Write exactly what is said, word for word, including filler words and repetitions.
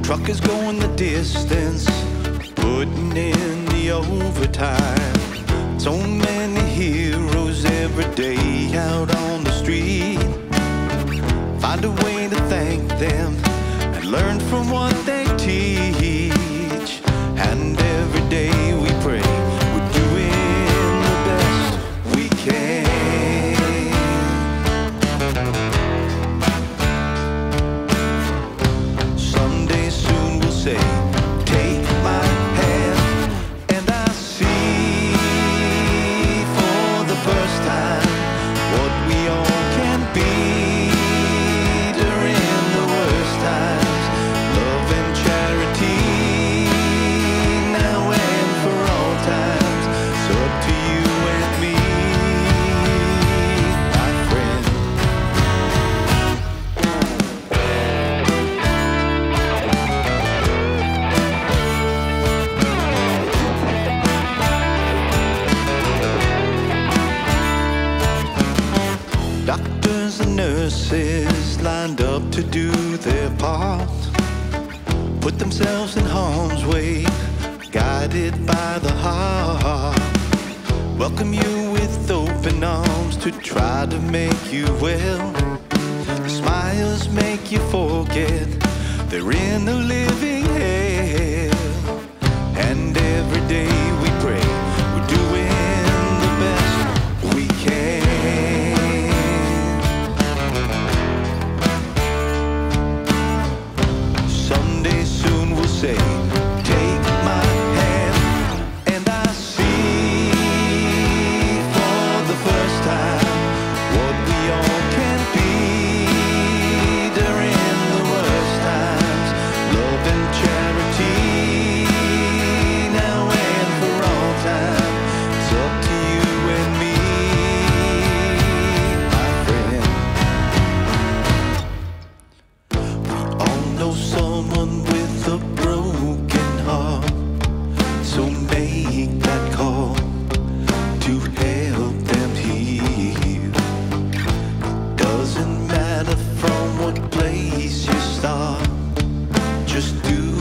Truckers going the distance, putting in the overtime. So many heroes every day out on the street. Find a way to thank them and learn from what they teach. And every day we pray we're doing the best we can. Someday soon we'll say, take my hand, and I see for the first time what we all can be during the worst times. Love and charity, now and for all times. So up to you and me, my friend. Doctors and nurses lined up to do their part, put themselves in harm's way, guided by the heart. Welcome you with open arms to try to make you well. The smiles make you forget they're in a living hell. And every day we pray we're doing the best we can. Someday soon we'll say, take my hand, and I see for the first time what we all can be during the worst times. Love and charity, now and for all time. It's up to you and me, my friend. We all know someone with a broken heart, so make that call to help them heal. Doesn't matter from what place you start, just do